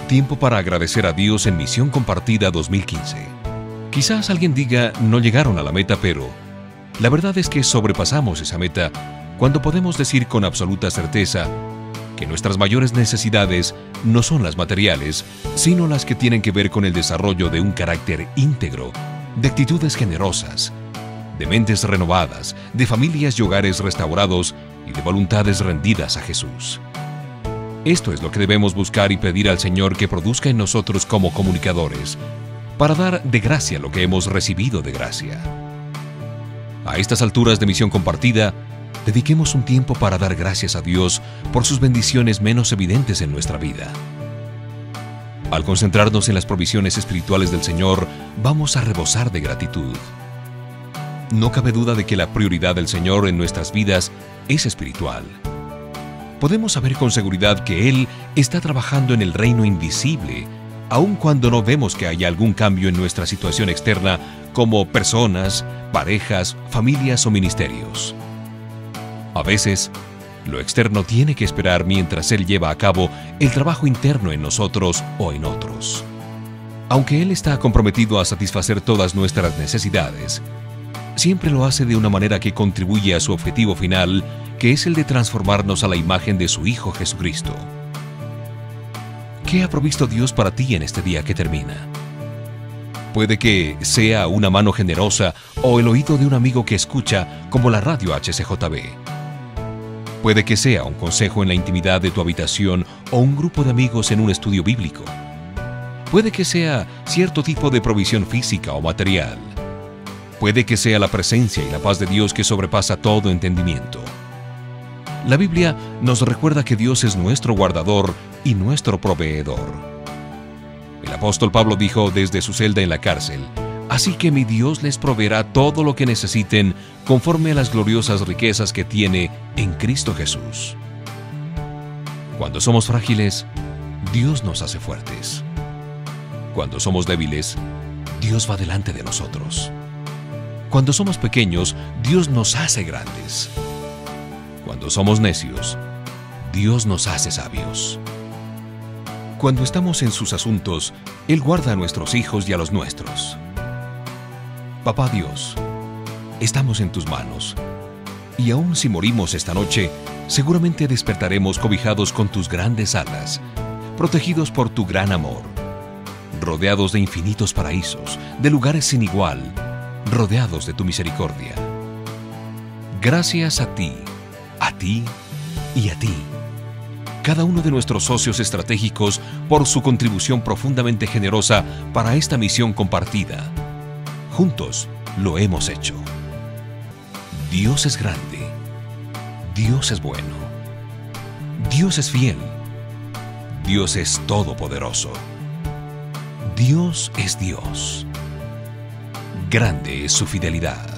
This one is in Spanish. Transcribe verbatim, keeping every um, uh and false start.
Tiempo para agradecer a Dios en Misión Compartida dos mil quince. Quizás alguien diga, no llegaron a la meta, pero la verdad es que sobrepasamos esa meta cuando podemos decir con absoluta certeza que nuestras mayores necesidades no son las materiales, sino las que tienen que ver con el desarrollo de un carácter íntegro, de actitudes generosas, de mentes renovadas, de familias y hogares restaurados y de voluntades rendidas a Jesús. Esto es lo que debemos buscar y pedir al Señor que produzca en nosotros como comunicadores, para dar de gracia lo que hemos recibido de gracia. A estas alturas de Misión Compartida, dediquemos un tiempo para dar gracias a Dios por sus bendiciones menos evidentes en nuestra vida. Al concentrarnos en las provisiones espirituales del Señor, vamos a rebosar de gratitud. No cabe duda de que la prioridad del Señor en nuestras vidas es espiritual. Podemos saber con seguridad que Él está trabajando en el reino invisible, aun cuando no vemos que haya algún cambio en nuestra situación externa como personas, parejas, familias o ministerios. A veces, lo externo tiene que esperar mientras Él lleva a cabo el trabajo interno en nosotros o en otros. Aunque Él está comprometido a satisfacer todas nuestras necesidades, siempre lo hace de una manera que contribuye a su objetivo final, que es el de transformarnos a la imagen de su Hijo Jesucristo. ¿Qué ha provisto Dios para ti en este día que termina? Puede que sea una mano generosa o el oído de un amigo que escucha, como la radio H C J B. Puede que sea un consejo en la intimidad de tu habitación o un grupo de amigos en un estudio bíblico. Puede que sea cierto tipo de provisión física o material. Puede que sea la presencia y la paz de Dios que sobrepasa todo entendimiento. La Biblia nos recuerda que Dios es nuestro guardador y nuestro proveedor. El apóstol Pablo dijo desde su celda en la cárcel: «Así que mi Dios les proveerá todo lo que necesiten conforme a las gloriosas riquezas que tiene en Cristo Jesús». Cuando somos frágiles, Dios nos hace fuertes. Cuando somos débiles, Dios va delante de nosotros. Cuando somos pequeños, Dios nos hace grandes. Cuando somos necios, Dios nos hace sabios. Cuando estamos en sus asuntos, Él guarda a nuestros hijos y a los nuestros. Papá Dios, estamos en tus manos, y aun si morimos esta noche, seguramente despertaremos cobijados con tus grandes alas, protegidos por tu gran amor, rodeados de infinitos paraísos, de lugares sin igual, rodeados de tu misericordia. Gracias a ti, a ti y a ti, cada uno de nuestros socios estratégicos, por su contribución profundamente generosa para esta misión compartida. Juntos lo hemos hecho. Dios es grande. Dios es bueno. Dios es fiel. Dios es todopoderoso. Dios es Dios. Grande es su fidelidad.